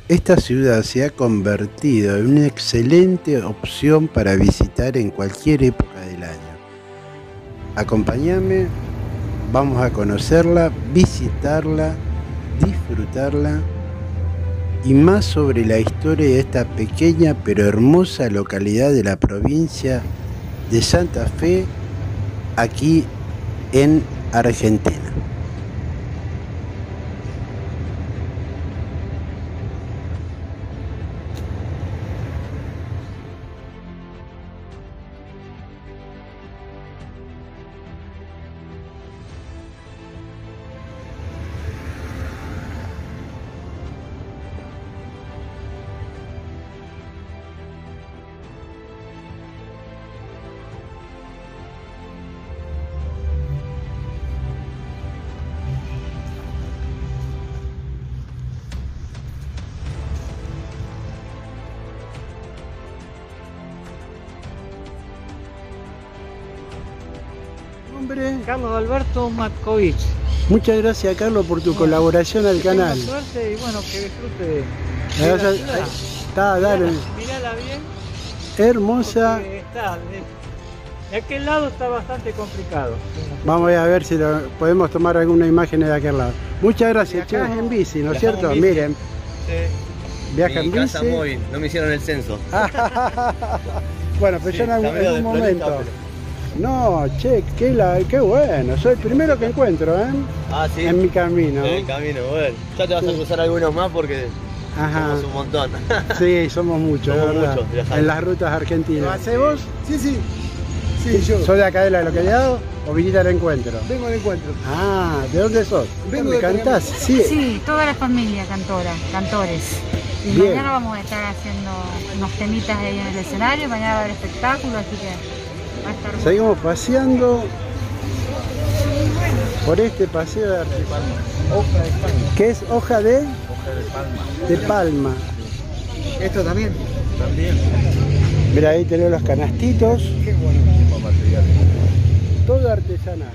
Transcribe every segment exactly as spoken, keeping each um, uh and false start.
Esta ciudad se ha convertido en una excelente opción para visitar en cualquier época del año. Acompáñame, vamos a conocerla, visitarla, disfrutarla y más sobre la historia de esta pequeña pero hermosa localidad de la provincia de Santa Fe, aquí en Argentina. Nombre. Carlos Alberto Matkovich. Muchas gracias, Carlos, por tu bueno, colaboración al canal. Suerte y bueno, que disfrute de, de la ciudad. Ahí está, dale. Mirala bien. Hermosa. Está, de, de aquel lado está bastante complicado. Vamos a ver si lo, podemos tomar alguna imagen de aquel lado. Muchas gracias. Acá es en bici, ¿no es cierto? Bici. Miren. Sí. Viaja en bici. Casa móvil, no me hicieron el censo. Bueno, pero sí, ya en algún, en algún momento. Pero... No, che, qué, la, qué bueno. Soy el primero que encuentro, ¿eh? Ah, sí. En mi camino. En el camino, bueno. Ya te vas sí. a cruzar algunos más porque Ajá. somos un montón. Sí, somos muchos, somos ¿verdad? Muchos, en las rutas argentinas. ¿Lo haces vos? Sí, sí. Sí, yo. ¿Sos de acá de la localidad o viniste al encuentro? Vengo al encuentro. Ah, ¿de dónde sos? Vengo de ¿Cantás? Sí. Sí, toda la familia cantora, cantores. Y Bien. Mañana vamos a estar haciendo unos temitas ahí en el escenario, mañana va a haber espectáculo, así que... Seguimos paseando por este paseo de artesanía. Hoja de palma. ¿Qué es hoja de? Hoja de palma. De palma. ¿Esto también? También. Mira, ahí tenemos los canastitos. Qué buenísimo material. Todo artesanal.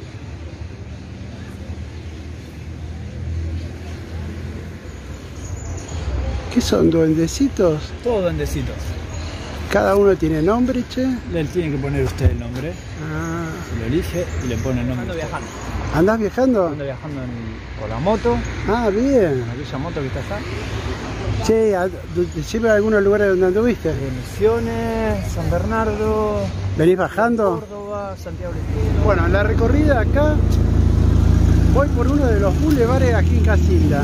¿Qué son, duendecitos? Todos duendecitos. ¿Cada uno tiene nombre, che? Le tiene que poner usted el nombre. Ah. Se lo elige y le pone el nombre. Ando viajando. ¿Andás viajando? Ando viajando en, con la moto. Ah, bien. Aquella moto que está allá. Che, ¿te lleva a algunos lugares donde anduviste? De Misiones, San Bernardo. ¿Venís bajando? Córdoba, Santiago del Estero. Bueno, la recorrida acá, voy por uno de los bulevares aquí en Casilda.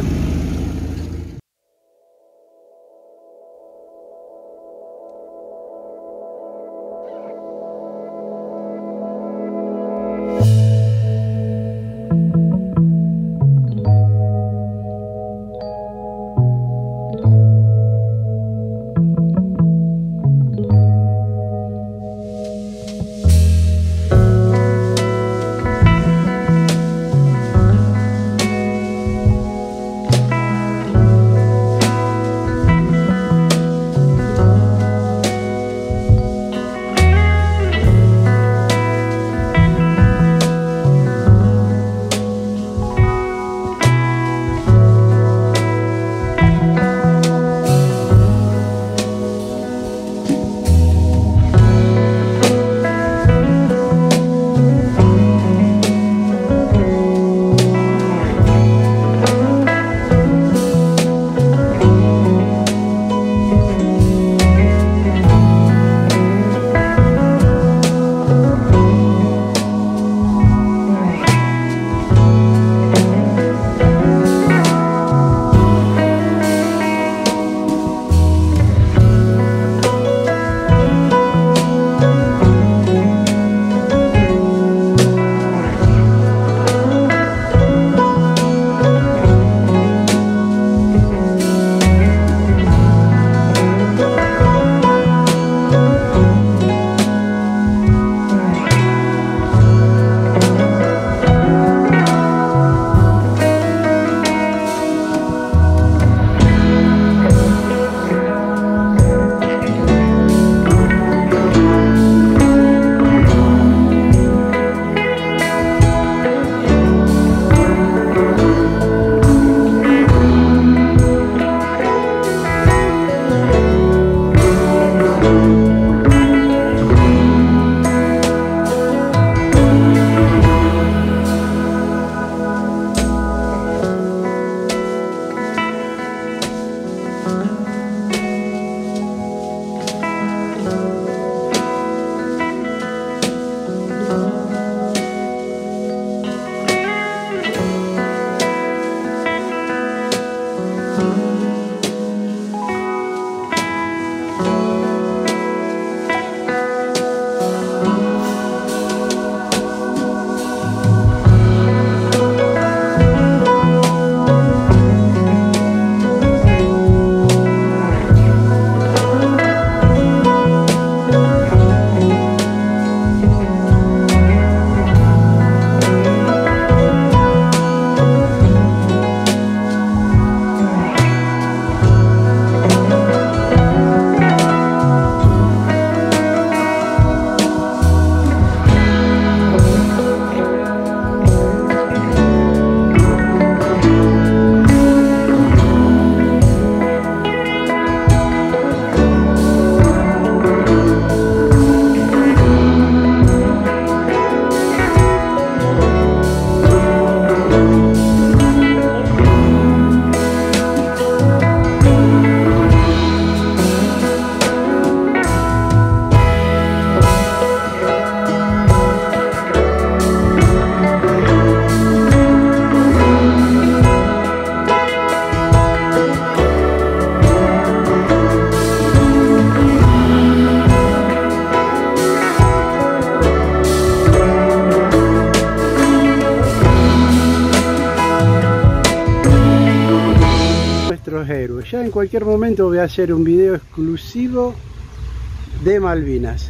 nuestros héroes. Ya en cualquier momento voy a hacer un video exclusivo de Malvinas.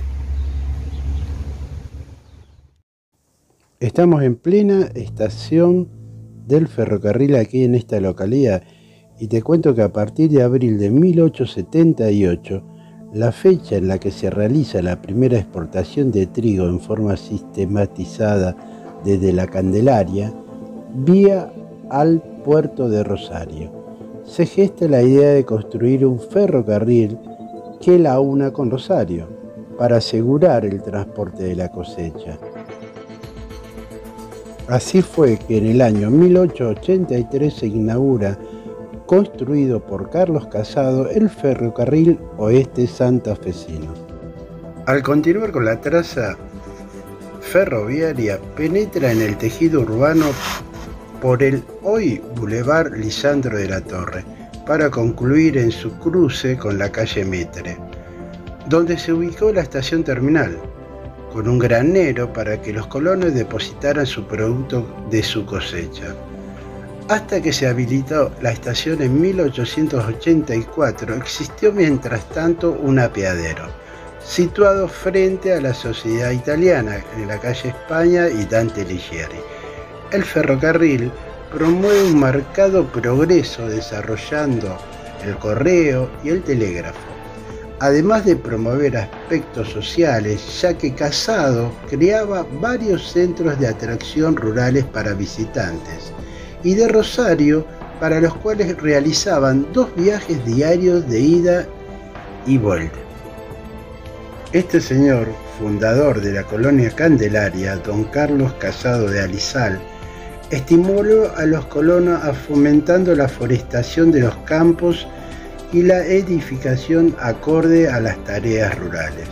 Estamos en plena estación del ferrocarril aquí en esta localidad y te cuento que a partir de abril de mil ochocientos setenta y ocho, la fecha en la que se realiza la primera exportación de trigo en forma sistematizada desde la Candelaria vía al puerto de Rosario, se gesta la idea de construir un ferrocarril que la una con Rosario para asegurar el transporte de la cosecha. Así fue que en el año mil ochocientos ochenta y tres se inaugura, construido por Carlos Casado, el ferrocarril oeste santafesino. Al continuar con la traza ferroviaria, penetra en el tejido urbano por el hoy Boulevard Lisandro de la Torre, para concluir en su cruce con la calle Mitre, donde se ubicó la estación terminal, con un granero para que los colonos depositaran su producto de su cosecha. Hasta que se habilitó la estación en mil ochocientos ochenta y cuatro, existió mientras tanto un apeadero, situado frente a la Sociedad Italiana, en la calle España y Dante Alighieri. El ferrocarril promueve un marcado progreso desarrollando el correo y el telégrafo, además de promover aspectos sociales, ya que Casado creaba varios centros de atracción rurales para visitantes y de Rosario, para los cuales realizaban dos viajes diarios de ida y vuelta. Este señor, fundador de la colonia Candelaria, don Carlos Casado de Alizal, estimuló a los colonos a fomentando la forestación de los campos y la edificación acorde a las tareas rurales.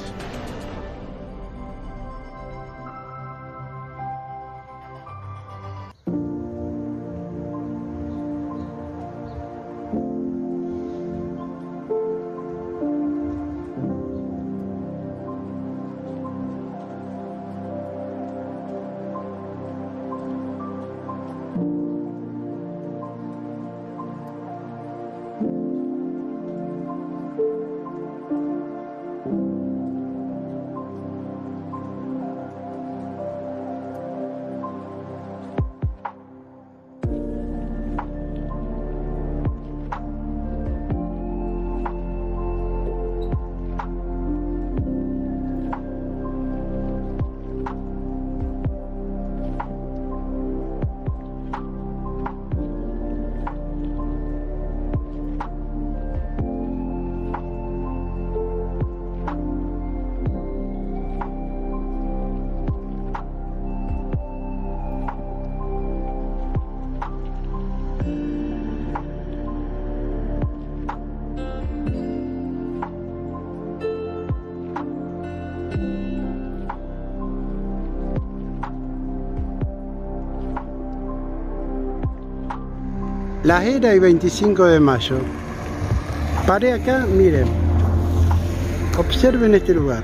Las Heras y veinticinco de mayo. Paré acá, miren. Observen este lugar.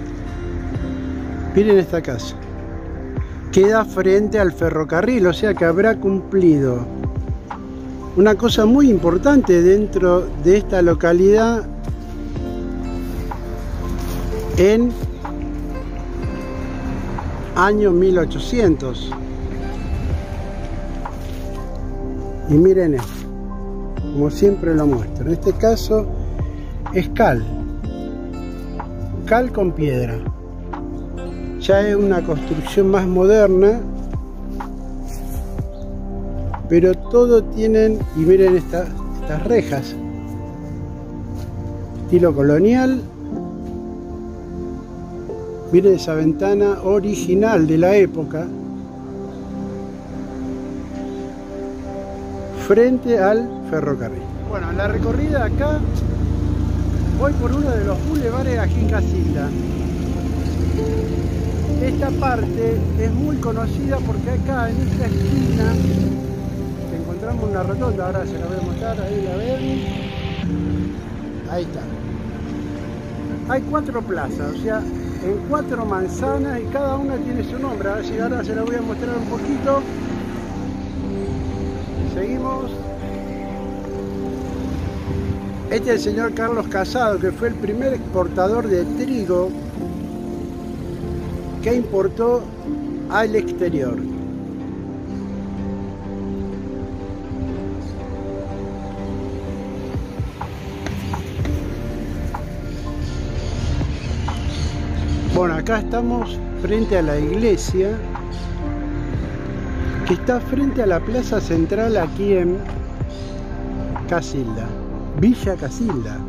Miren esta casa. Queda frente al ferrocarril, o sea que habrá cumplido una cosa muy importante dentro de esta localidad en año mil ochocientos. Y miren esto, como siempre lo muestro. En este caso es cal, cal con piedra. Ya es una construcción más moderna, pero todo tienen, y miren esta, estas rejas, estilo colonial. Miren esa ventana original de la época, frente al ferrocarril. Bueno, la recorrida acá, voy por uno de los bulevares a Jincacilda. Esta parte es muy conocida porque acá en esta esquina encontramos una rotonda, ahora se la voy a mostrar, ahí la ven. Ahí está. Hay cuatro plazas, o sea, en cuatro manzanas y cada una tiene su nombre. A ver si ahora se la voy a mostrar un poquito. Seguimos. Este es el señor Carlos Casado, que fue el primer exportador de trigo que importó al exterior. Bueno, acá estamos frente a la iglesia, que está frente a la plaza central aquí en Casilda, Villa Casilda.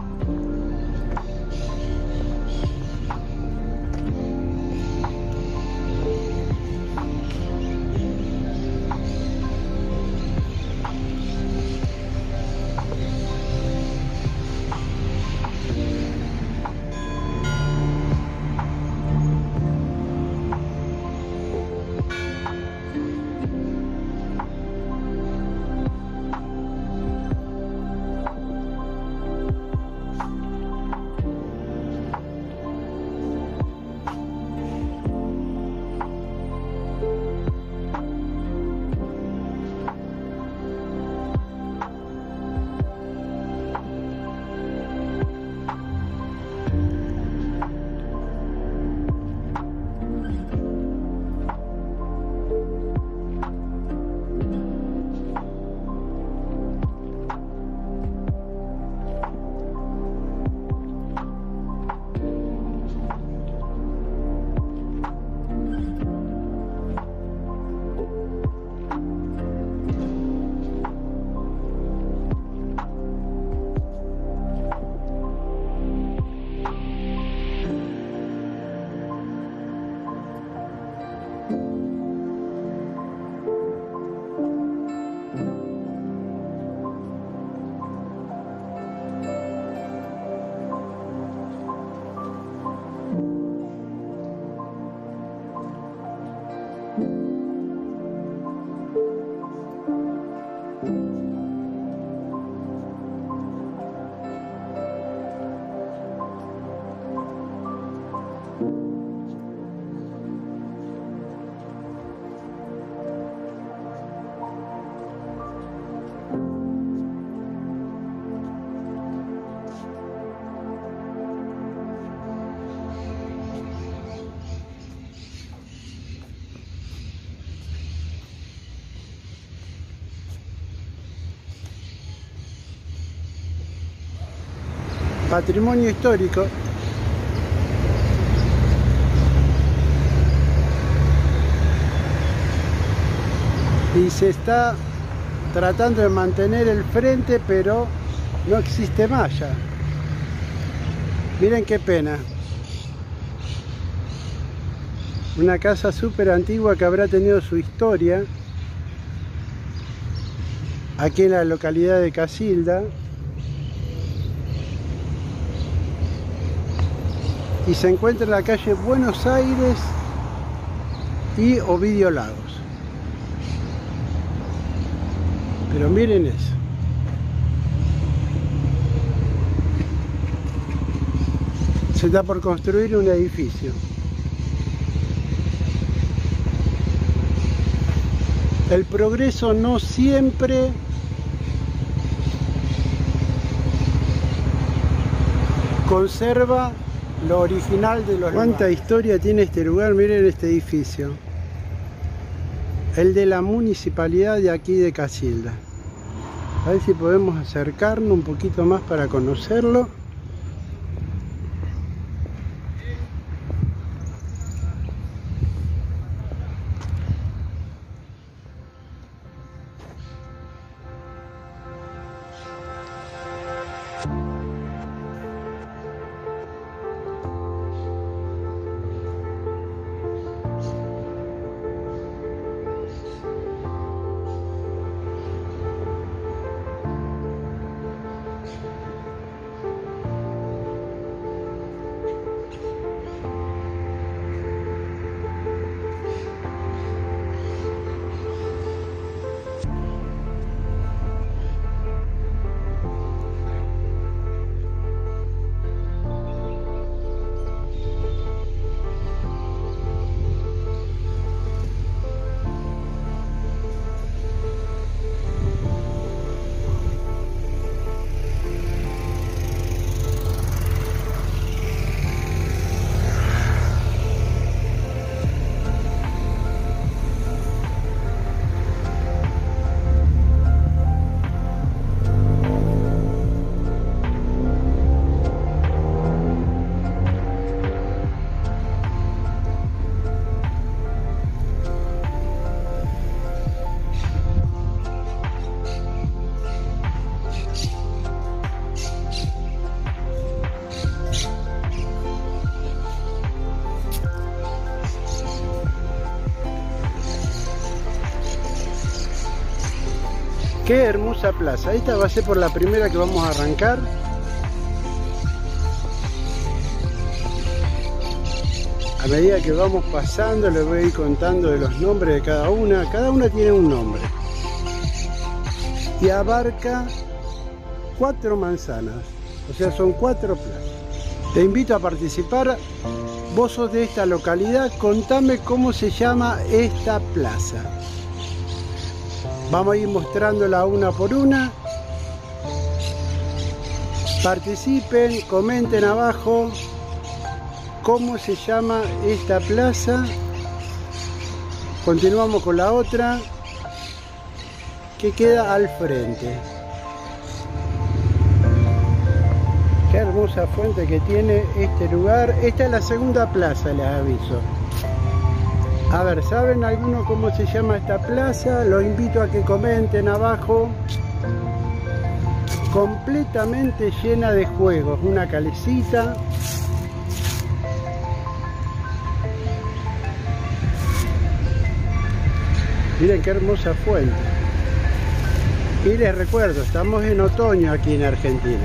Patrimonio histórico. Y se está tratando de mantener el frente, pero no existe malla. Miren qué pena. Una casa súper antigua que habrá tenido su historia aquí en la localidad de Casilda. Y se encuentra en la calle Buenos Aires y Ovidio Lagos. Pero miren eso. Se está por construir un edificio. El progreso no siempre conserva lo original de los lugares. ¿Cuánta historia tiene este lugar? Miren este edificio. El de la municipalidad de aquí de Casilda. A ver si podemos acercarnos un poquito más para conocerlo. Qué hermosa plaza. Esta va a ser por la primera que vamos a arrancar. A medida que vamos pasando les voy a ir contando de los nombres de cada una. Cada una tiene un nombre. Y abarca cuatro manzanas. O sea, son cuatro plazas. Te invito a participar. Vos sos de esta localidad. Contame cómo se llama esta plaza. Vamos a ir mostrándola una por una. Participen, comenten abajo cómo se llama esta plaza. Continuamos con la otra que queda al frente. Qué hermosa fuente que tiene este lugar. Esta es la segunda plaza, les aviso. A ver, ¿saben alguno cómo se llama esta plaza? Los invito a que comenten abajo. Completamente llena de juegos. Una calecita. Miren qué hermosa fuente. Y les recuerdo, estamos en otoño aquí en Argentina.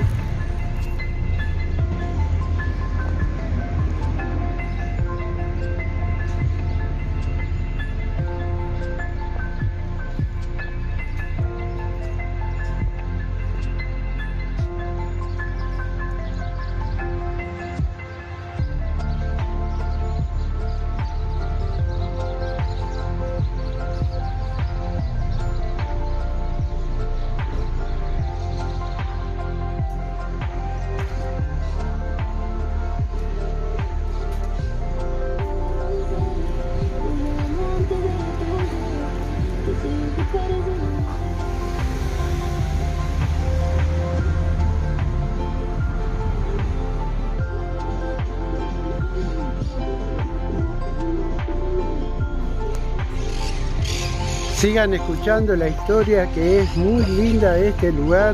Sigan escuchando la historia que es muy linda de este lugar.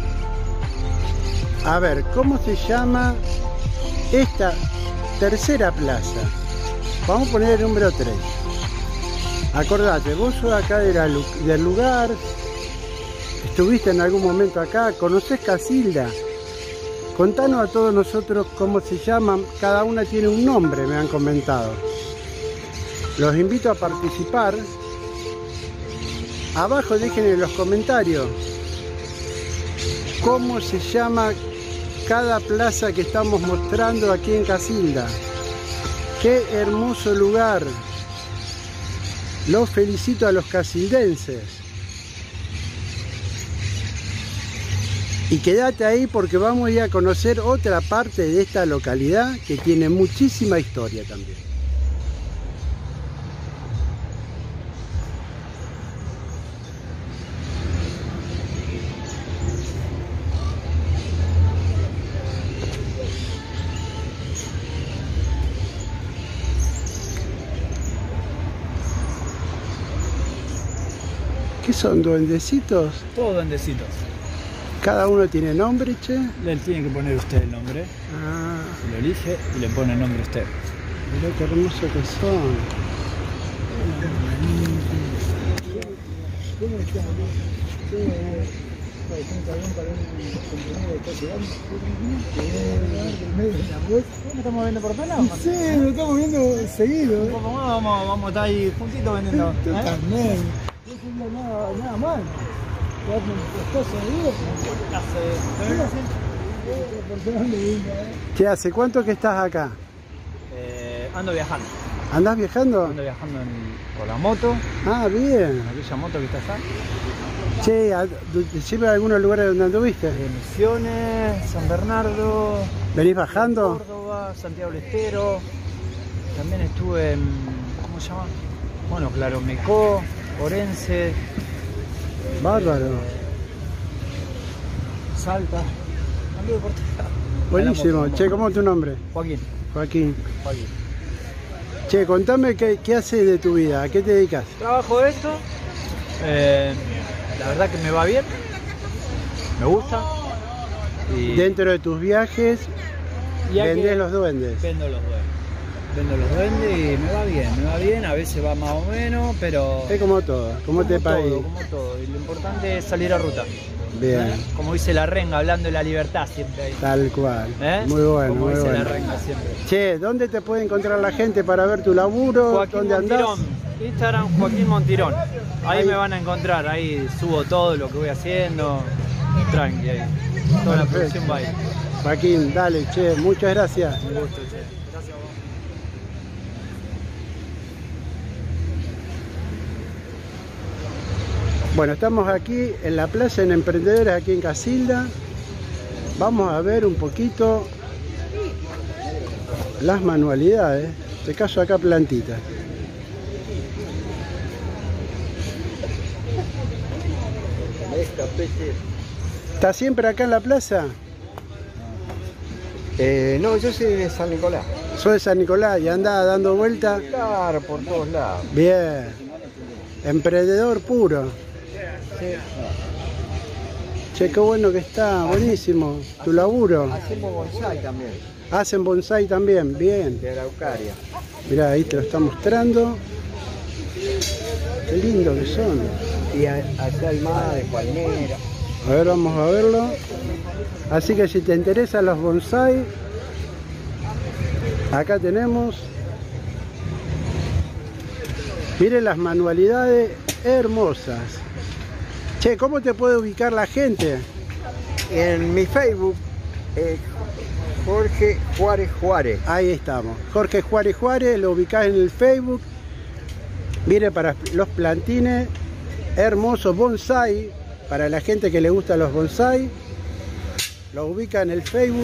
A ver, ¿cómo se llama esta tercera plaza? Vamos a poner el número tres. Acordate, vos sos acá de la, del lugar, estuviste en algún momento acá, ¿conocés Casilda? Contanos a todos nosotros cómo se llaman, cada una tiene un nombre, me han comentado. Los invito a participar. Abajo dejen en los comentarios cómo se llama cada plaza que estamos mostrando aquí en Casilda. Qué hermoso lugar. Los felicito a los casildenses. Y quédate ahí porque vamos a ir a conocer otra parte de esta localidad que tiene muchísima historia también. ¿Qué son, duendecitos? Todos duendecitos. ¿Cada uno tiene nombre, che? Le tiene que poner usted el nombre. Ah. Se lo elige y le pone el nombre usted. Mirá qué hermoso que son. ¿Nos estamos viendo por pena? Sí, lo estamos viendo seguido. Un poco más, vamos, vamos a estar ahí juntitos vendiendo. Tú ¿eh? también. No es nada, nada mal. ¿Qué hace? ¿Cuánto que estás acá? Eh, ando viajando. ¿Andás viajando? Ando viajando en, con la moto. Ah, bien. Aquella moto que está allá. Che, ¿decime algunos lugares donde anduviste? Eh, Misiones, San Bernardo. ¿Venís bajando? Córdoba, Santiago del Estero. También estuve en, ¿cómo se llama? Bueno, claro, Mecó, Orense. Bárbaro. Salta. Anduve por todos lados. Buenísimo. Che, ¿cómo es tu nombre? Joaquín. Joaquín. Joaquín. Che, contame qué, qué haces de tu vida, ¿a qué te dedicas? Trabajo de esto. Eh, la verdad que me va bien. Me gusta. Y Dentro de tus viajes, ya vendés que los duendes. Vendo los duendes. vendo los duendes y me va bien, me va bien, a veces va más o menos, pero... Es como todo, como este país. Todo, como todo, y lo importante es salir a ruta. Bien. ¿Eh? Como dice la renga, hablando de la libertad siempre ahí. Tal cual. ¿Eh? Muy bueno, como muy dice bueno. la renga siempre. Che, ¿dónde te puede encontrar la gente para ver tu laburo? Joaquín ¿Dónde andás? Montirón, Instagram Joaquín Montirón. Ahí, Ahí me van a encontrar, ahí subo todo lo que voy haciendo. Tranqui ahí. Toda la producción va ahí. Joaquín, dale, che, muchas gracias. Un gusto, che. Gracias a vos. Bueno, estamos aquí en la Plaza de Emprendedores, aquí en Casilda. Vamos a ver un poquito las manualidades. En este caso acá plantitas. ¿Estás siempre acá en la plaza? Eh, no, yo soy de San Nicolás. Soy de San Nicolás y andás dando vueltas. Claro, por todos lados. Bien. Emprendedor puro. Che, qué bueno que está, buenísimo. Tu laburo. Hacemos bonsai también, Hacen bonsai también, bien. de araucaria. Mirá, ahí te lo está mostrando. Qué lindo que son. Y a- allá hay más de palmera. A ver, vamos a verlo. Así que si te interesan los bonsai, acá tenemos. Miren las manualidades hermosas. Che, ¿cómo te puede ubicar la gente? En mi Facebook, eh, Jorge Juárez Juárez. Ahí estamos. Jorge Juárez Juárez, lo ubicás en el Facebook. Mire, para los plantines, hermosos bonsai, para la gente que le gusta los bonsai, lo ubica en el Facebook.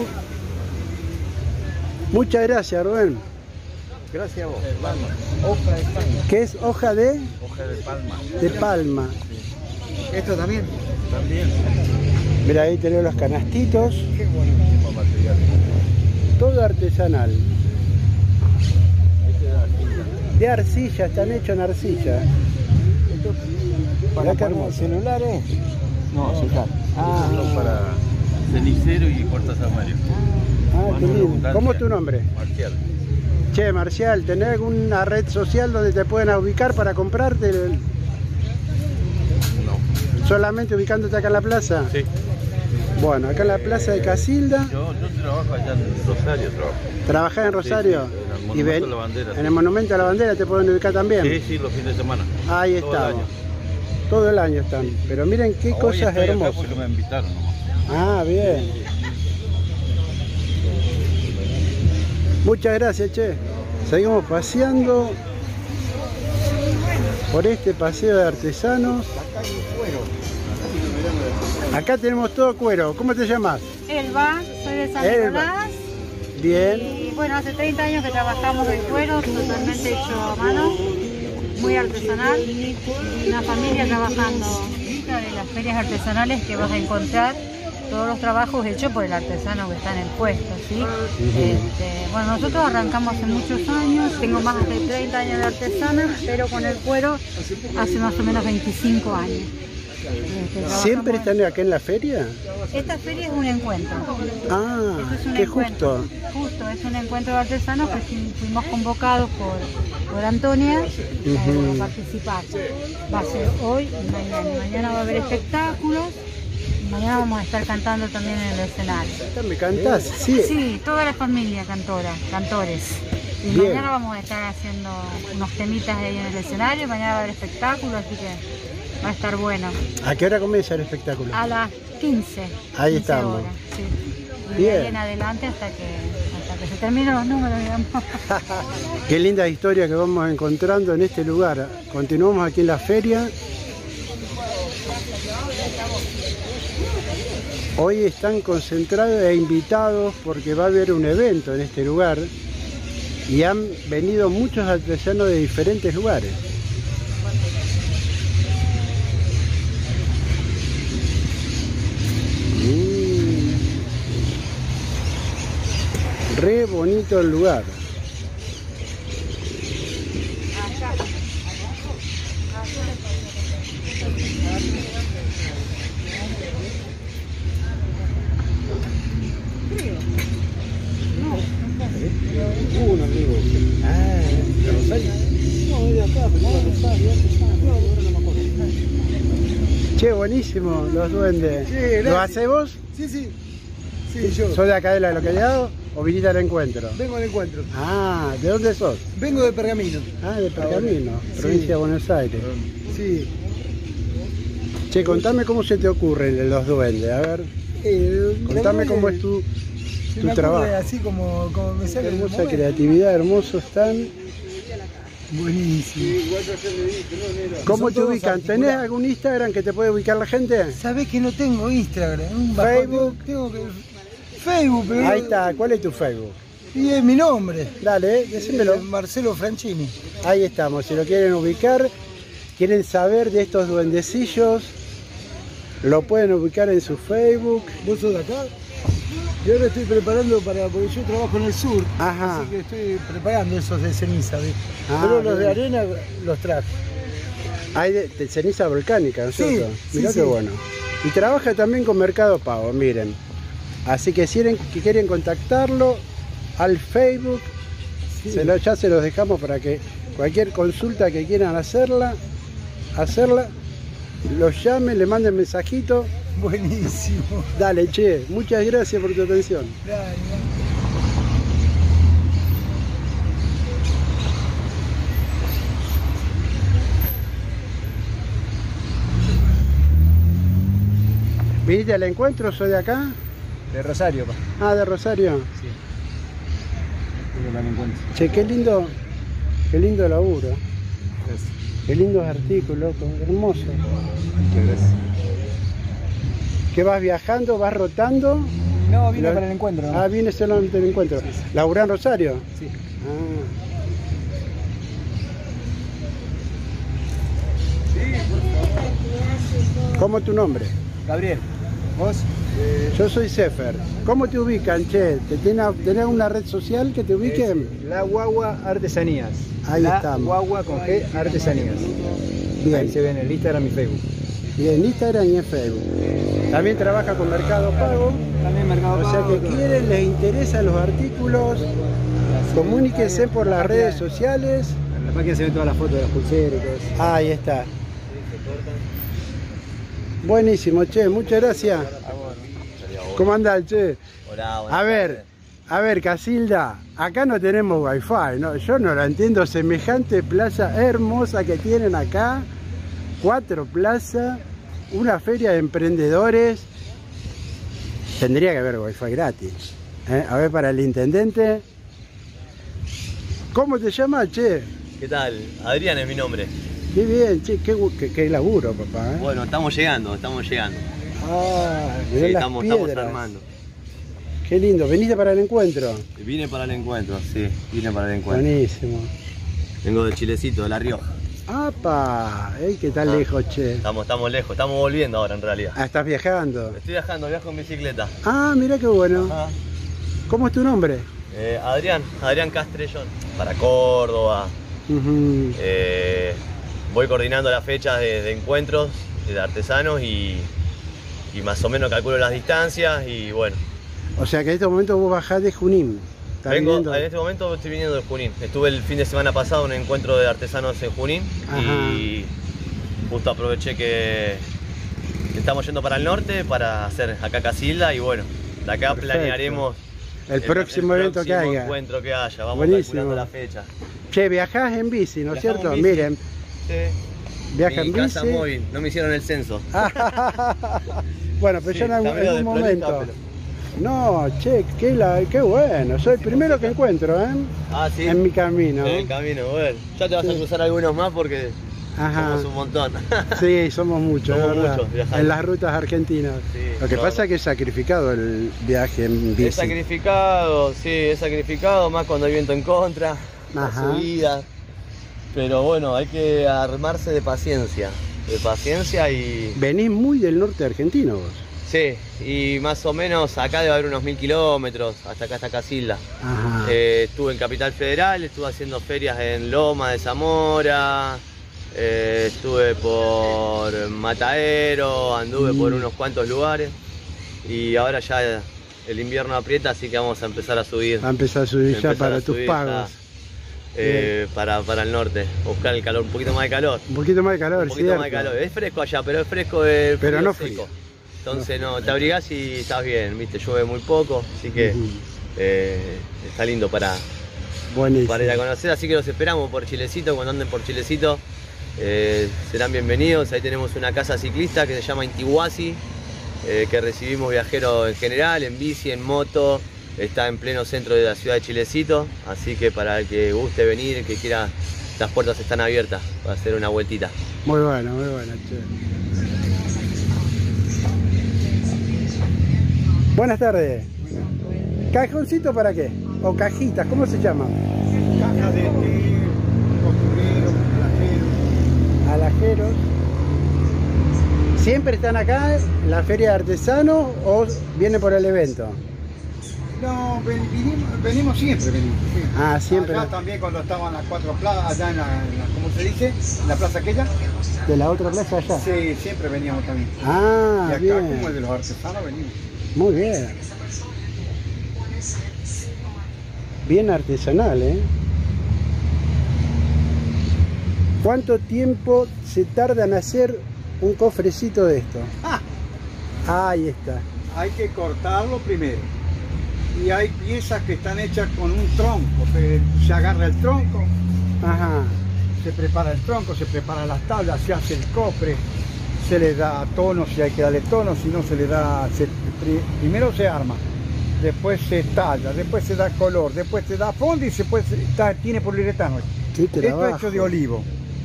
Muchas gracias, Rubén. Gracias a vos. Hoja de palma. ¿Qué es hoja de? Hoja de palma. De palma. ¿Esto también? También. Mira, ahí tenemos los canastitos. Qué buenísimo material. Todo artesanal. De arcilla, están hechos en arcilla. ¿Para Mirá qué poner hermoso. celulares? No, celular. Ah, para cenicero y cortas Mario. Ah, qué lindo. ¿Cómo es tu nombre? Marcial. Che, Marcial, ¿tenés alguna red social donde te pueden ubicar para comprarte? el- No. ¿Solamente ubicándote acá en la plaza? Sí. Bueno, acá en la plaza de Casilda. Yo, yo trabajo allá en Rosario, trabajo. ¿Trabajás en Rosario? Sí, sí, en el Y Monumento ven- a la Bandera, En sí. el Monumento a la Bandera te pueden ubicar también. Sí, sí, los fines de semana. Ahí Todo el estamos. año. Todo el año están. Pero miren qué Hoy cosas estoy acá hermosas. porque me invitaron nomás. Ah, bien. Muchas gracias, che. Seguimos paseando por este paseo de artesanos. Acá tenemos todo cuero. ¿Cómo te llamas? Elba, soy de San Elba. Nicolás. Bien. Y bueno, hace treinta años que trabajamos el cuero, totalmente hecho a mano, muy artesanal. Una familia trabajando en las ferias artesanales que vas a encontrar todos los trabajos hechos por el artesano que está en el puesto, ¿sí? Este, bueno, nosotros arrancamos hace muchos años, tengo más de treinta años de artesana, pero con el cuero hace más o menos veinticinco años. Este, ¿Siempre trabajamos- están acá en la feria? Esta feria es un encuentro. Ah, Esto es un qué encuentro. justo. Justo, es un encuentro de artesanos que fu- fuimos convocados por, por Antonia eh, Ujú. a participar. Va a ser hoy y mañana. Mañana va a haber espectáculos. Y mañana vamos a estar cantando también en el escenario. Acá ¿Me cantás? Sí. Sí, toda la familia cantora, cantores. Y Bien. mañana vamos a estar haciendo unos temitas ahí en el escenario. Mañana va a haber espectáculos, así que va a estar bueno. ¿A qué hora comienza el espectáculo? A las quince. Ahí quince estamos. horas, sí. Y de Bien. ahí en adelante hasta que, hasta que se terminen los números, digamos. Qué linda historia que vamos encontrando en este lugar. Continuamos aquí en la feria. Hoy están concentrados e invitados porque va a haber un evento en este lugar y han venido muchos artesanos de diferentes lugares. Mm. Re bonito el lugar. buenísimo, los duendes. Sí, ¿Lo haces vos? Sí, sí. Sí, yo. ¿Sos de acá de la localidad o viniste al encuentro? Vengo al encuentro. Ah, ¿de dónde sos? Vengo de Pergamino. Ah, de Pergamino, Sí. provincia de Buenos Aires. Sí. Che, contame cómo se te ocurren los duendes, a ver. Eh, Contame la cómo verdad es tu, se tu me trabajo. ocurre así como, como me Qué sale el hermosa momento. creatividad, hermosos están. Buenísimo. ¿Cómo Son te todos ubican? ¿Tenés articulados. algún Instagram que te puede ubicar la gente? ¿Sabés que no tengo Instagram? Un Facebook. Tengo que... Facebook, pero... Ahí está, ¿cuál es tu Facebook? Y es mi nombre. Dale, decímelo. Eh, Marcelo Franchini. Ahí estamos, si lo quieren ubicar, quieren saber de estos duendecillos, lo pueden ubicar en su Facebook. ¿Vos sos de acá? Yo ahora estoy preparando para... porque yo trabajo en el sur. Ajá. Así que estoy preparando esos de ceniza. ¿ves? Ah, Pero los de bien. arena los traje. Hay de, de ceniza volcánica, ¿no es Sí, cierto? sí, Mirá sí. qué bueno. Y trabaja también con Mercado Pago, miren. Así que si quieren, que quieren contactarlo al Facebook, Sí. se lo, ya se los dejamos para que cualquier consulta que quieran hacerla, hacerla, los llamen, le manden mensajito. Buenísimo. Dale, che, muchas gracias por tu atención. Dale, dale. ¿Viniste al encuentro? ¿Soy de acá? De Rosario, pa. Ah, de Rosario. Sí. Vengo al encuentro. Che, qué lindo, qué lindo laburo. Gracias. Qué lindos artículos, loco, hermoso. Muchas gracias. ¿Qué vas viajando? ¿Vas rotando? No, vine La- para el encuentro, ¿no? Ah, viene solamente el encuentro. Sí, sí. ¿Laburás en Rosario? Sí. Ah. ¿Cómo es tu nombre? Gabriel, ¿vos? Yo soy Sefer. ¿Cómo te ubican, che? ¿Te tiene- ¿Tenés una red social que te ubique? Es La Guagua Artesanías. Ahí La estamos. Guagua con G Artesanías. Ahí Bien. se ve en el Instagram y Facebook. Y en Instagram y en Facebook. También trabaja con Mercado Pago. También Mercado O sea Pago. que quieren, les interesan los artículos, comuníquense por las redes sociales. En la página se ven todas las fotos de las pulseras y todo eso. Ahí está. Buenísimo, che, muchas gracias. ¿Cómo andás, che? Hola, buenas A ver, tardes. a ver, Casilda, acá no tenemos wifi, ¿no? Yo no la entiendo, semejante plaza hermosa que tienen acá, cuatro plazas, una feria de emprendedores, tendría que haber wifi gratis. ¿eh? A ver, para el intendente, ¿cómo te llamas, che? ¿Qué tal? Adrián es mi nombre. Qué bien, che, qué, gu- qué- qué laburo, papá. ¿eh? Bueno, estamos llegando, estamos llegando. Ah, Sí, mirá las estamos, estamos piedras. armando. Qué lindo, ¿veniste para el encuentro? Vine para el encuentro, sí, vine para el encuentro. Buenísimo. Vengo de Chilecito, de La Rioja. ¡Apa! ¡Ey, qué tan Ah. lejos, che! Estamos, estamos lejos, estamos volviendo ahora en realidad. Ah, ¿estás viajando? Estoy viajando, viajo en bicicleta. Ah, mira qué bueno. Ajá. ¿Cómo es tu nombre? Eh, Adrián, Adrián Castrellón, para Córdoba. Ujú. Eh, voy coordinando las fechas de, de encuentros de artesanos y, y más o menos calculo las distancias y bueno. O sea que en este momento vos bajás de Junín. ¿Estás Vengo, viniendo? en este momento estoy viniendo de Junín. Estuve el fin de semana pasado en un encuentro de artesanos en Junín Ajá. y justo aproveché que, que estamos yendo para el norte para hacer acá Casilda y bueno, de acá Perfecto. planearemos El próximo evento que próximo haya. encuentro que haya. Vamos Buenísimo. calculando la fecha. Che, viajás en bici, ¿no es Viajamos cierto? en bici. Miren, Sí. viaja Mi en casa bici. móvil, no me hicieron el censo. Bueno, pero Sí, yo en algún, está medio algún desprolija, momento. No, che, qué, la, qué bueno. Soy el primero que encuentro, ¿eh? Ah, sí. En mi camino. En el camino, bueno. Ya te vas Sí. a cruzar algunos más porque Ajá. somos un montón. Sí, somos muchos, Somos de verdad. muchos viajando. En las rutas argentinas. Sí, Lo que no, pasa no. es que es sacrificado el viaje en bici. Es sacrificado, sí, es sacrificado, más cuando hay viento en contra, la Ajá. subida. Pero bueno, hay que armarse de paciencia. De paciencia y. Venís muy del norte argentino vos. Sí, y más o menos acá debe haber unos mil kilómetros, hasta acá está Casilda. Ajá. Eh, estuve en Capital Federal, estuve haciendo ferias en Loma de Zamora, eh, estuve por Mataero, anduve por Mm. unos cuantos lugares y ahora ya el invierno aprieta, así que vamos a empezar a subir. Va a empezar a subir ya Empezar para a tus subir pagos. ya. eh, para, para el norte, buscar el calor, un poquito más de calor. Un poquito más de calor, Un poquito cierto. más de calor. Es fresco allá, pero es fresco de Pero no seco. frío. Entonces no, te abrigás y estás bien, viste, llueve muy poco, así que Ujú. eh, está lindo para, Buenísimo. para ir a conocer, así que los esperamos por Chilecito, cuando anden por Chilecito eh, serán bienvenidos. Ahí tenemos una casa ciclista que se llama Intihuasi, eh, que recibimos viajeros en general, en bici, en moto, está en pleno centro de la ciudad de Chilecito, así que para el que guste venir, el que quiera, las puertas están abiertas para hacer una vueltita. Muy bueno, muy bueno, che. Buenas tardes. ¿Cajoncito para qué? ¿O cajitas? ¿Cómo se llaman? Caja de té, costurero, Alajeros. ¿Siempre están acá en la feria de artesanos o vienen por el evento? No, ven- vinimos- venimos siempre, venimos. Sí. Ah, siempre. Acá también cuando estaban las cuatro plazas, allá en la, en la- ¿cómo se dice? En la plaza aquella. ¿De la otra plaza allá? Sí, siempre veníamos también. Ah, y acá, bien. como el de los artesanos, venimos. Muy bien. Bien artesanal, ¿eh? ¿Cuánto tiempo se tarda en hacer un cofrecito de esto? Ah, Ahí está. hay que cortarlo primero. Y hay piezas que están hechas con un tronco. que Se agarra el tronco, Ajá. se prepara el tronco, se prepara las tablas, se hace el cofre, se le da tono si hay que darle tono, si no se le da, se- pri- primero se arma, después se talla, después se da color, después se da fondo y después se- está- tiene poliuretano. Qué Esto trabajo. es hecho de olivo,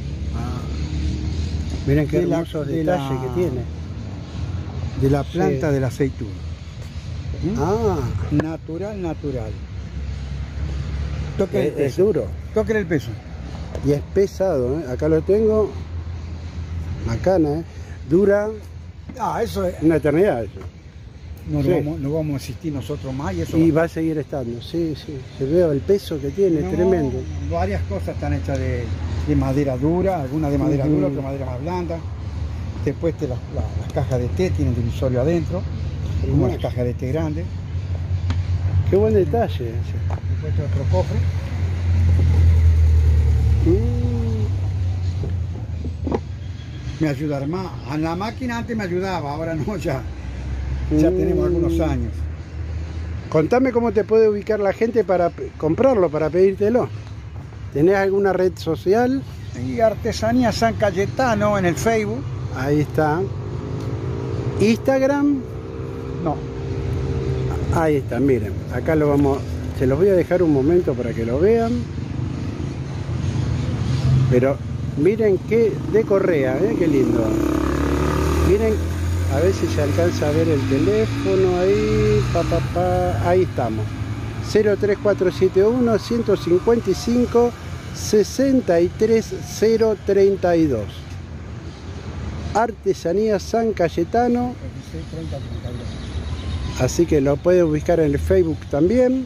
Miren qué De la- hermosos de detalles la- que tiene. de la planta Sí. de la aceituna. ¿Mm? Ah, Natural, natural. Toque el es, es peso. duro. Toque el peso. Y es pesado, ¿eh? Acá lo tengo. Macana, ¿eh? Dura Ah, eso es. una eternidad eso. No, Sí. vamos, no vamos a existir nosotros más y eso. Y va a seguir estando, sí, sí. Se ve el peso que tiene, No, tremendo. Varias cosas están hechas de, de madera dura, algunas de madera Ujú. dura, otras madera más blanda. Después te las, la- las cajas de té tienen divisorio adentro, como las Hermoso. cajas de té grandes. Qué buen detalle. Después te otro cofre. Mm, Me ayuda a armar. A la máquina antes me ayudaba, ahora no, ya. Ya Mm. tenemos algunos años. Contame cómo te puede ubicar la gente para p- comprarlo, para pedírtelo. ¿Tenés alguna red social? Y Artesanía San Cayetano en el Facebook. Ahí está. Instagram. No. Ahí está, miren. Acá lo vamos. Se los voy a dejar un momento para que lo vean. Pero miren qué de correa, ¿eh? Qué lindo. Miren, a ver si se alcanza a ver el teléfono ahí. Pa, pa, pa. Ahí estamos. cero tres cuatro siete uno, ciento cincuenta y cinco, sesenta y tres cero treinta y dos. Artesanía San Cayetano. veintiséis, treinta, treinta y dos. Así que lo puede buscar en el Facebook también.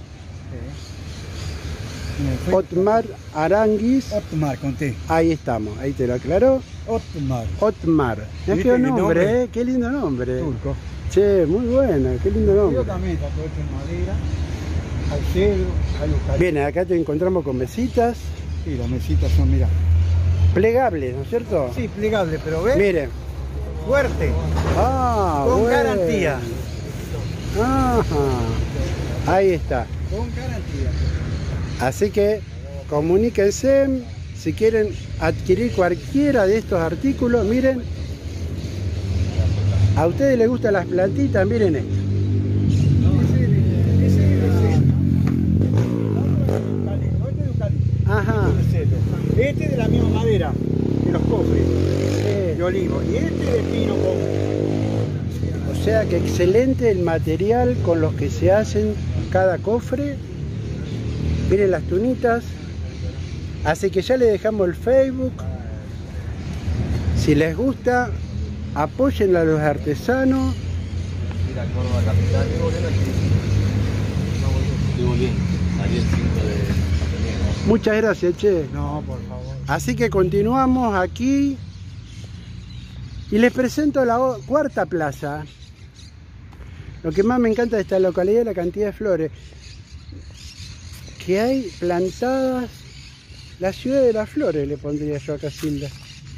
En el Facebook. Otmar Aranguis. Otmar, conté. Ahí estamos, ahí te lo aclaró. Otmar. Otmar. Mirá ¿Viste qué qué nombre, nombre? ¿eh? Qué lindo nombre. Turco. Che, muy bueno, qué lindo Yo nombre. también está todo hecho en madera. Hay cedro, hay eucalipto. Bien, acá te encontramos con mesitas Sí, las mesitas son, mira. plegables, ¿no es cierto? Sí, plegable, pero ve, Miren. fuerte, Ah, con bueno. garantía. Ajá. Ahí está. Con garantía. Así que comuníquense si quieren adquirir cualquiera de estos artículos. Miren, a ustedes les gustan las plantitas, miren esto. Ese, ese, ese. Eucalipto, este de eucalipto. Ajá. Este de cedro. Este de la misma madera que los cofres, Sí. de olivo. Y este de pino con. O sea que excelente el material con los que se hacen cada cofre. Miren las tunitas. Así que ya le dejamos el Facebook. Si les gusta, apoyen a los artesanos. Ir a Córdoba capital. Estoy volviendo. Estoy volviendo. Salí el cinco de enero. Muchas gracias, che. No, por favor. Así que continuamos aquí. Y les presento la o- cuarta plaza. Lo que más me encanta de esta localidad es la cantidad de flores que hay plantadas La ciudad de las flores le pondría yo a Casilda.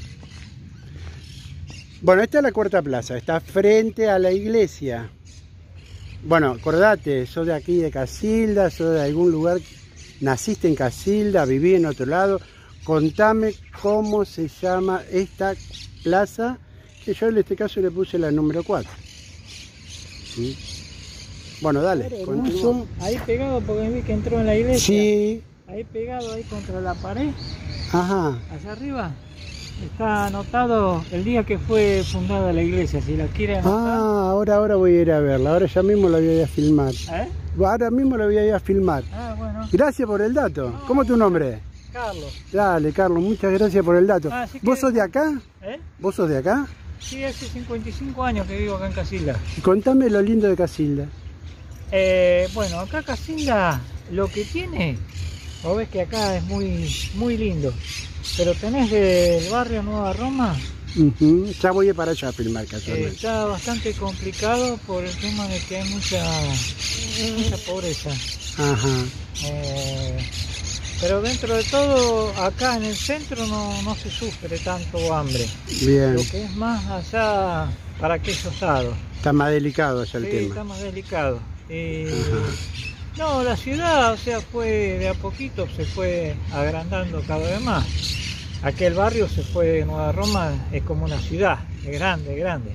Bueno, esta es la Cuarta Plaza, está frente a la iglesia. Bueno, acordate, sos de aquí de Casilda, sos de algún lugar, naciste en Casilda, viví en otro lado. Contame cómo se llama esta plaza, que yo en este caso le puse la número cuatro. ¿Sí? Bueno, dale, continúa. Ahí pegado, porque vi que entró en la iglesia. Sí. Ahí pegado, ahí contra la pared. Ajá. Allá arriba está anotado el día que fue fundada la iglesia, si la quiere anotar. Ah, ahora, ahora voy a ir a verla, ahora ya mismo la voy a ir a filmar. ¿Eh? Ahora mismo la voy a ir a filmar. Ah, bueno. Gracias por el dato. No, ¿Cómo es tu nombre? Carlos. Dale, Carlos, muchas gracias por el dato. Ah, que... ¿Vos sos de acá? ¿Eh? ¿Vos sos de acá? Sí, hace cincuenta y cinco años que vivo acá en Casilda. Y contame lo lindo de Casilda. Eh, bueno, acá Casilda lo que tiene, vos ves que acá es muy, muy lindo, pero tenés del barrio Nueva Roma. Uh-huh. Ya voy para allá a filmar, eh, casualmente. Está bastante complicado por el tema de que hay mucha, mucha pobreza. Ajá. Eh, pero dentro de todo, acá en el centro no, no se sufre tanto hambre. Bien. Lo que es más allá para aquellos lados. Está más delicado ya el Sí, tema. está más delicado. Eh, no, la ciudad, o sea, fue de a poquito, se fue agrandando cada vez más. Aquel barrio se fue, Nueva Roma es como una ciudad, es grande, grande.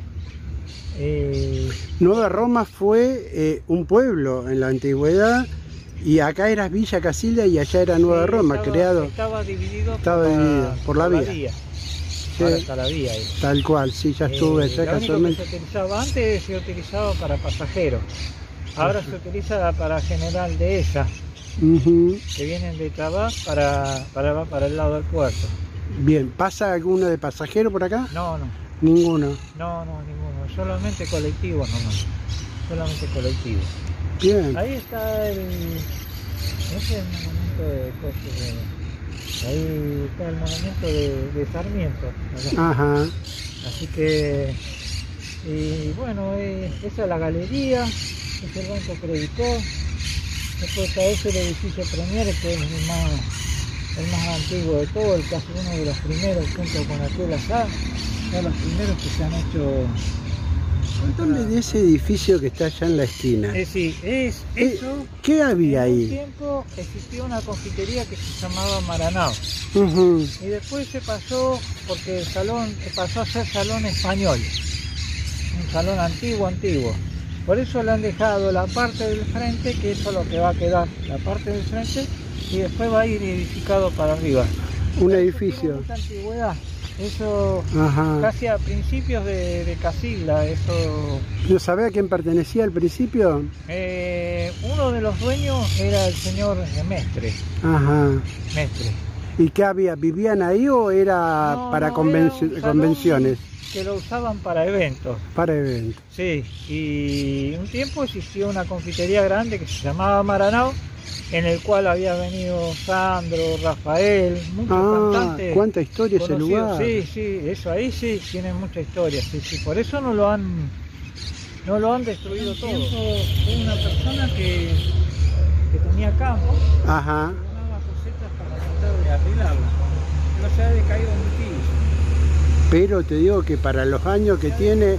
Eh, Nueva Roma fue eh, un pueblo en la antigüedad y acá era Villa Casilda y allá era Nueva sí, Roma, estaba, creado. Estaba dividido, Estaba por, dividido la, por la por vía. Sí. Ahora Sí, está la vía ahí. tal cual, sí, ya estuve Eh, allá lo único casualmente. que se utilizaba antes se utilizaba para pasajeros. Ahora se utiliza para general de esa, Uh-huh. que vienen de Tabá para, para, para el lado del puerto. Bien, ¿pasa alguno de pasajero por acá? No, no, Ninguno. no, no, ninguno, solamente colectivos nomás, solamente colectivos. Bien. Ahí está el, ese es el monumento de, cosas de ahí está el monumento de, de Sarmiento, allá. Ajá. Así que, y bueno, eh, esa es la galería, es el Banco Creditor, después está ese el edificio Premier, que es el más, el más antiguo de todo, el casi uno de los primeros junto con aquel allá, son los primeros que se han hecho. Contame de ese edificio que está allá en la esquina. Eh, sí, es Eh, eso. ¿Qué había En un ahí? tiempo existía una confitería que se llamaba Maranao. Uh-huh. Y después se pasó, porque el salón pasó a ser salón español, un salón antiguo, antiguo. Por eso le han dejado la parte del frente, que eso es lo que va a quedar, la parte del frente, y después va a ir edificado para arriba. Un Eso edificio. tiene mucha antigüedad, eso Ajá. casi a principios de, de Casilda, eso... ¿No sabés a quién pertenecía al principio? Eh, uno de los dueños era el señor Mestre, Ajá. Mestre. ¿Y qué había? ¿Vivían ahí o era No, para no, convenci- era un salón convenciones? Que lo usaban para eventos. Para eventos. Sí, y un tiempo existió una confitería grande que se llamaba Maranao, en el cual había venido Sandro, Rafael, muchos Ah, cantantes. cuánta historia ese conocidos. lugar. Sí, sí, eso ahí sí tiene mucha historia, sí, sí. Por eso no lo han, no lo han destruido todo. Hubo una persona que, que tenía campo, Ajá. donaba cosetas para tratar de arreglarla, pero se ha decaído muchísimo. Pero te digo que para los años que tiene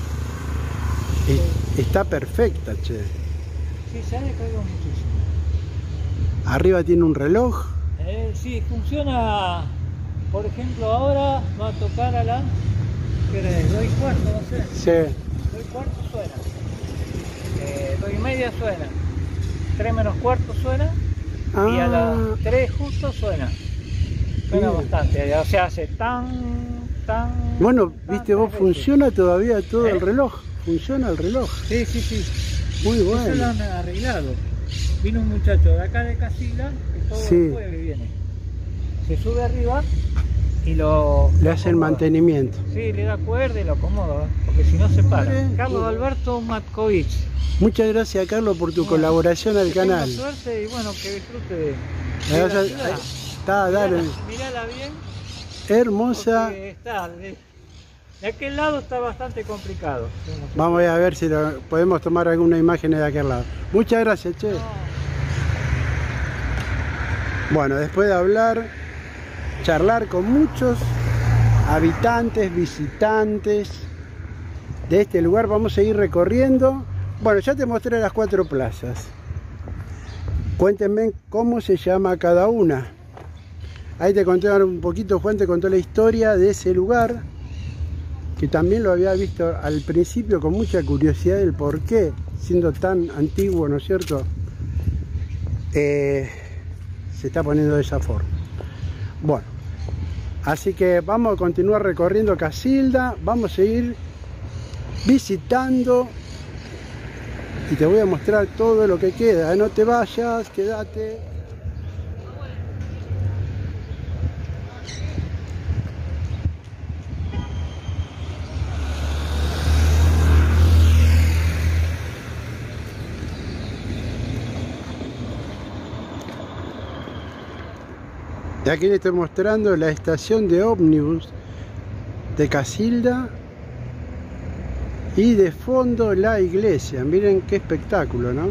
es- está perfecta, che. Sí, se ha decaído muchísimo. Arriba tiene un reloj. Eh, sí, funciona, por ejemplo, ahora va a tocar a la, ¿qué hora es? Dos y cuarto va a ser, Sí. dos y cuarto suena, eh, dos y media suena, tres menos cuarto suena, y a Ah, las tres justo suena, suena Bien. bastante, o sea, hace tan, tan... bueno, tan viste vos, tres veces. funciona todavía todo ¿Eh? el reloj. Funciona el reloj. Sí, sí, sí, Muy eso lo bueno. han arreglado. Vino un muchacho de acá de Casilda, que todo Sí. el jueves viene, se sube arriba y lo... Le lo hace el acomoda. mantenimiento. Sí, le da cuerda y lo acomoda, ¿eh? Porque si no se para. Mire. Carlos Alberto Matkovich. Muchas gracias, Carlos, por tu Bueno, colaboración al que tenga canal. suerte y bueno, que disfrute de, La de vas a- la ciudad. ahí está, dale. Mirala, mirala bien, Hermosa. porque está, de, de aquel lado está bastante complicado. Vamos a ver si lo- podemos tomar alguna imagen de aquel lado. Muchas gracias, che. No, Bueno, después de hablar charlar con muchos habitantes, visitantes de este lugar. Vamos a ir recorriendo. Bueno, ya te mostré las cuatro plazas. Cuéntenme cómo se llama cada una. Ahí te conté un poquito, Juan te contó la historia de ese lugar, que también lo había visto al principio con mucha curiosidad del por qué, siendo tan antiguo, ¿no es cierto? Eh, se está poniendo de esa forma. Bueno, así que vamos a continuar recorriendo Casilda, vamos a ir visitando y te voy a mostrar todo lo que queda. No te vayas, quédate. Y aquí les estoy mostrando la estación de ómnibus de Casilda y de fondo la iglesia. Miren qué espectáculo, ¿no?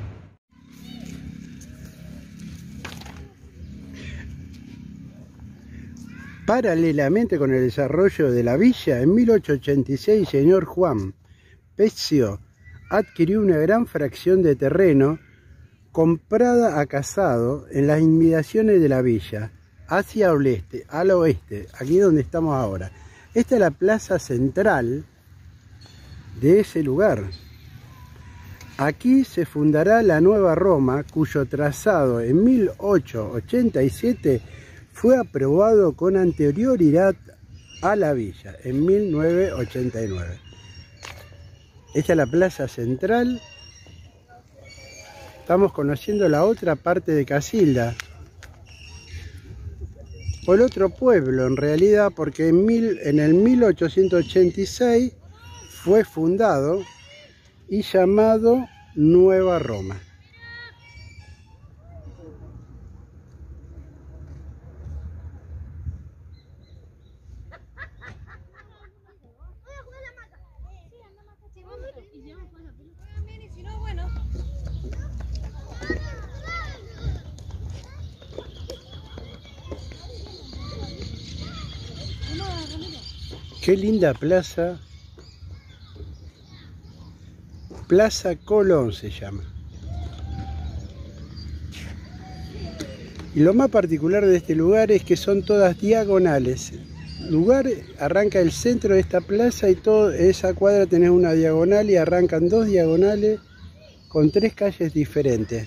Paralelamente con el desarrollo de la villa, en mil ochocientos ochenta y seis, el señor Juan Pezio adquirió una gran fracción de terreno comprada a Casado en las inmediaciones de la villa, hacia el oeste, al oeste, aquí donde estamos ahora. Esta es la plaza central de ese lugar. Aquí se fundará la Nueva Roma, cuyo trazado en mil ochocientos ochenta y siete fue aprobado con anterioridad a la villa, en mil novecientos ochenta y nueve. Esta es la plaza central. Estamos conociendo la otra parte de Casilda, o el otro pueblo en realidad, porque en, mil, en el mil ochocientos ochenta y seis fue fundado y llamado Nueva Roma. Qué linda plaza. Plaza Colón se llama. Y lo más particular de este lugar es que son todas diagonales. El lugar arranca el centro de esta plaza y toda esa cuadra tenés una diagonal y arrancan dos diagonales con tres calles diferentes.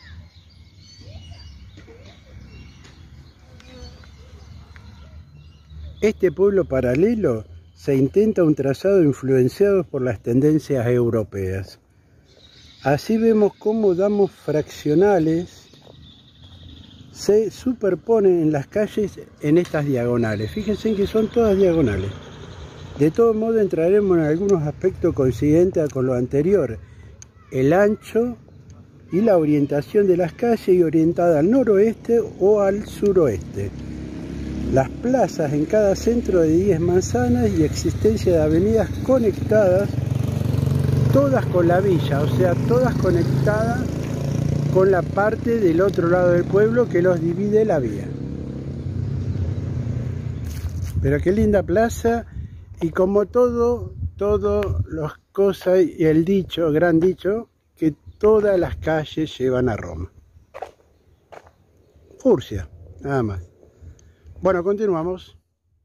Este pueblo paralelo se intenta un trazado influenciado por las tendencias europeas. Así vemos cómo damos fraccionales se superponen en las calles en estas diagonales. Fíjense que son todas diagonales. De todo modo entraremos en algunos aspectos coincidentes con lo anterior. El ancho y la orientación de las calles y orientada al noroeste o al suroeste. Las plazas en cada centro de diez manzanas y existencia de avenidas conectadas, todas con la villa, o sea, todas conectadas con la parte del otro lado del pueblo que los divide la vía. Pero qué linda plaza, y como todo, todo las cosas y el dicho, gran dicho, que todas las calles llevan a Roma. Furcia, nada más. Bueno, continuamos.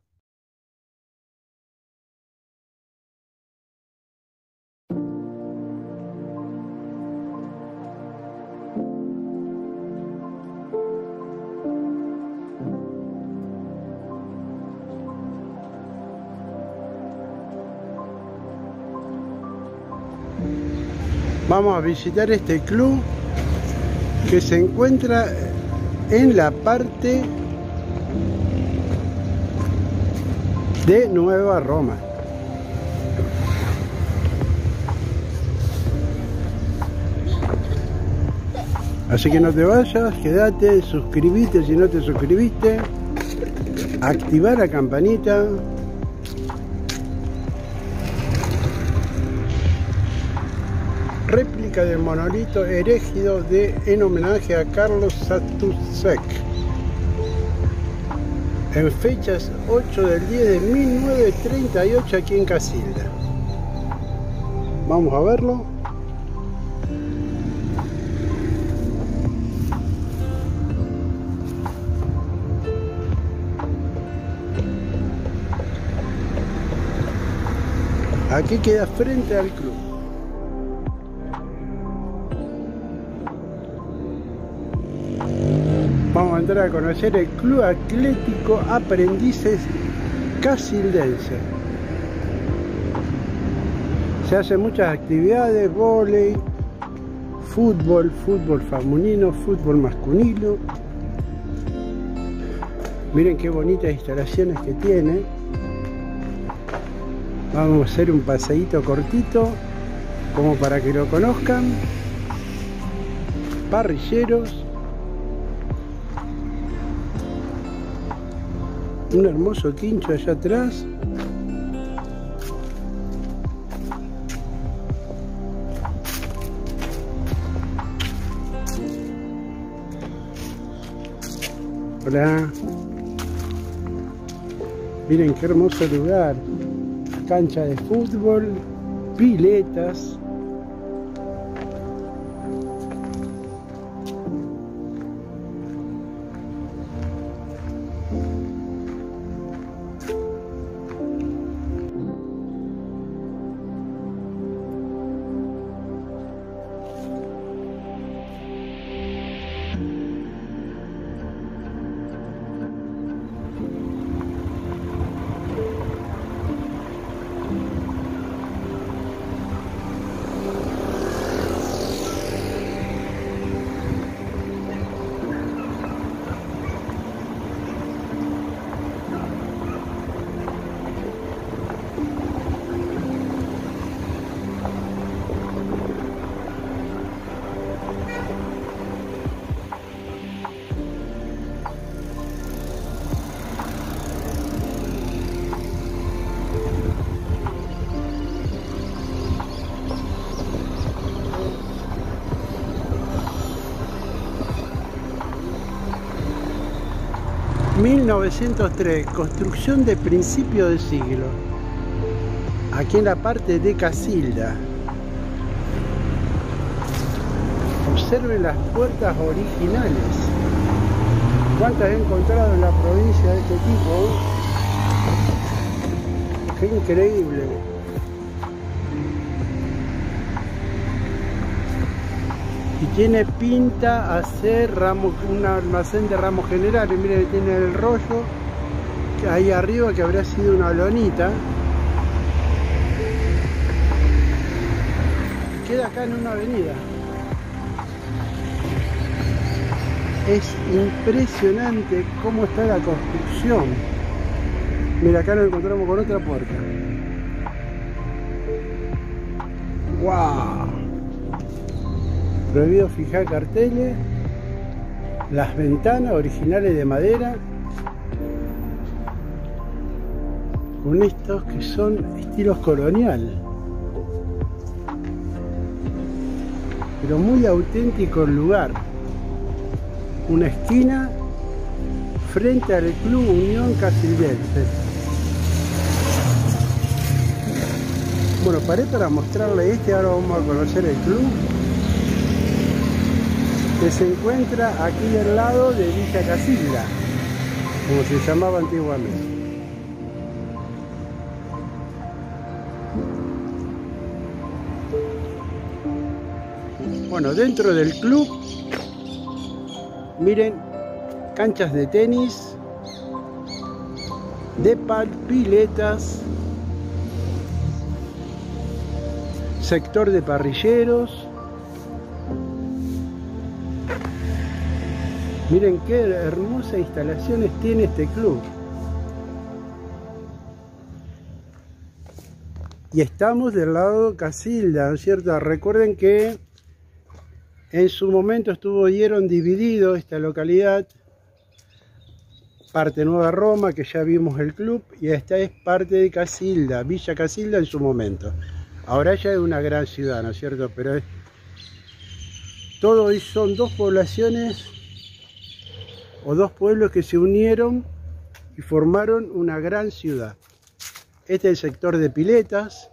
Vamos a visitar este club que se encuentra en la parte de Nueva Roma. Así que no te vayas, quédate, suscríbete si no te suscribiste, activar la campanita. Réplica del monolito erigido de, en homenaje a Carlos Satušek. En fechas ocho del diez de mil novecientos treinta y ocho aquí en Casilda. Vamos a verlo. Aquí queda frente al club. Vamos a entrar a conocer el Club Atlético Aprendices Casildense. Se hacen muchas actividades, vóley, fútbol, fútbol femenino, fútbol masculino. Miren qué bonitas instalaciones que tiene. Vamos a hacer un paseíto cortito, como para que lo conozcan. Parrilleros. Un hermoso quincho allá atrás. Hola. Miren qué hermoso lugar. Cancha de fútbol, piletas. mil novecientos tres, construcción de principio de siglo. Aquí en la parte de Casilda. Observen las puertas originales. ¿Cuántas he encontrado en la provincia de este tipo? ¡Qué increíble! Y tiene pinta a ser ramo, un almacén de ramos generales. Miren, tiene el rollo que ahí arriba, que habrá sido una lonita. Y queda acá en una avenida. Es impresionante cómo está la construcción. Mira, acá nos encontramos con otra puerta. ¡Wow! Prohibido fijar carteles. Las ventanas originales de madera, con estos que son estilos colonial, pero muy auténtico el lugar. Una esquina frente al Club Unión Casildense. Bueno, paré para mostrarle este. Ahora vamos a conocer el club, que se encuentra aquí al lado de Villa Casilda, como se llamaba antiguamente. Bueno, dentro del club, miren, canchas de tenis, de pal, piletas, sector de parrilleros. Miren qué hermosas instalaciones tiene este club. Y estamos del lado Casilda, ¿no es cierto? Recuerden que en su momento estuvieron dividido esta localidad. Parte Nueva Roma, que ya vimos el club, y esta es parte de Casilda, Villa Casilda en su momento. Ahora ya es una gran ciudad, ¿no es cierto? Pero es... todo son dos poblaciones o dos pueblos que se unieron y formaron una gran ciudad. Este es el sector de piletas.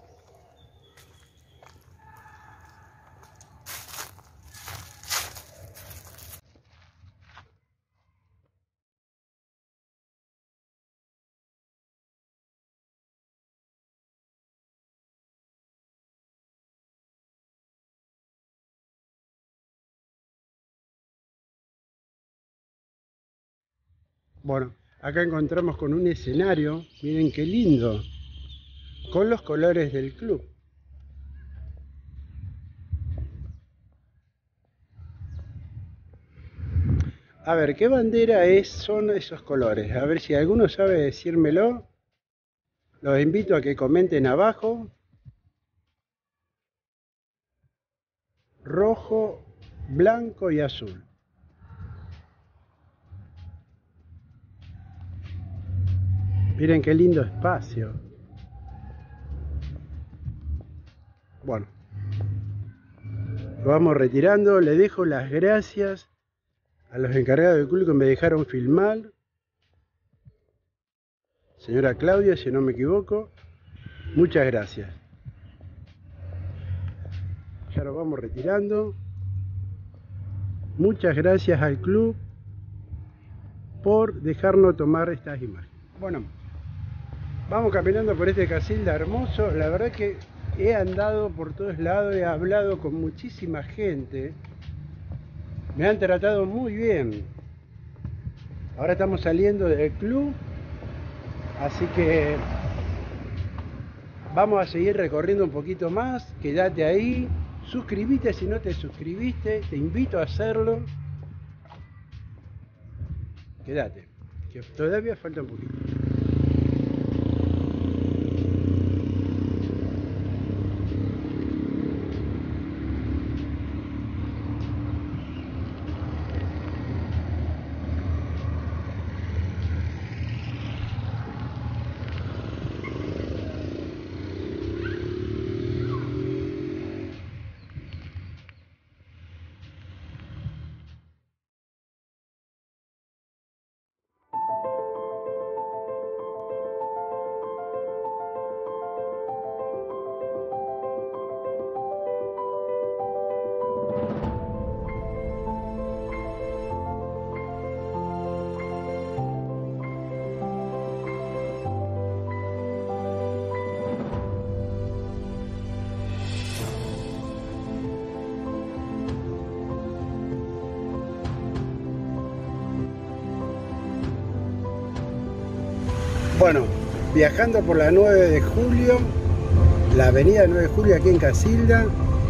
Bueno, acá encontramos con un escenario, miren qué lindo, con los colores del club. A ver, ¿qué bandera es, son esos colores? A ver si alguno sabe decírmelo. Los invito a que comenten abajo. Rojo, blanco y azul. Miren qué lindo espacio. Bueno, lo vamos retirando. Le dejo las gracias a los encargados del club que me dejaron filmar. Señora Claudia, si no me equivoco. Muchas gracias. Ya lo vamos retirando. Muchas gracias al club por dejarnos tomar estas imágenes. Bueno, vamos caminando por este Casilda hermoso. La verdad que he andado por todos lados, he hablado con muchísima gente. Me han tratado muy bien. Ahora estamos saliendo del club, así que vamos a seguir recorriendo un poquito más. Quédate ahí, suscríbete si no te suscribiste, te invito a hacerlo. Quédate, que todavía falta un poquito. Bueno, viajando por la nueve de julio, la avenida nueve de julio aquí en Casilda.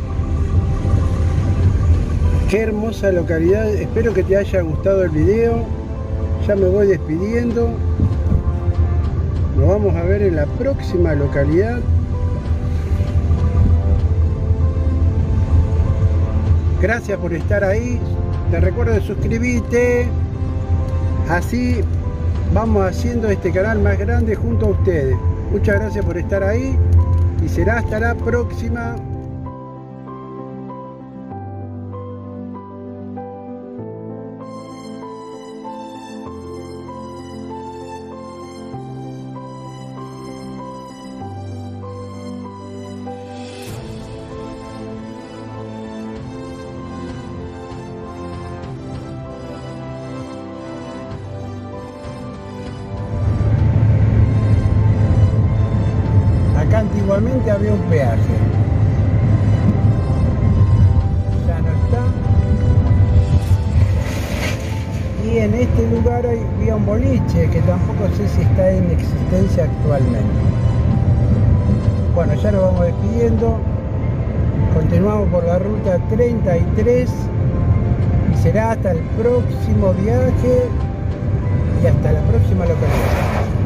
Qué hermosa localidad, espero que te haya gustado el video. Ya me voy despidiendo. Nos vamos a ver en la próxima localidad. Gracias por estar ahí. Te recuerdo de suscribirte. Así vamos haciendo este canal más grande junto a ustedes. Muchas gracias por estar ahí y será hasta la próxima. Antiguamente había un peaje, ya no está, y en este lugar había un boliche que tampoco sé si está en existencia actualmente. Bueno, ya nos vamos despidiendo, continuamos por la ruta treinta y tres y será hasta el próximo viaje y hasta la próxima localidad.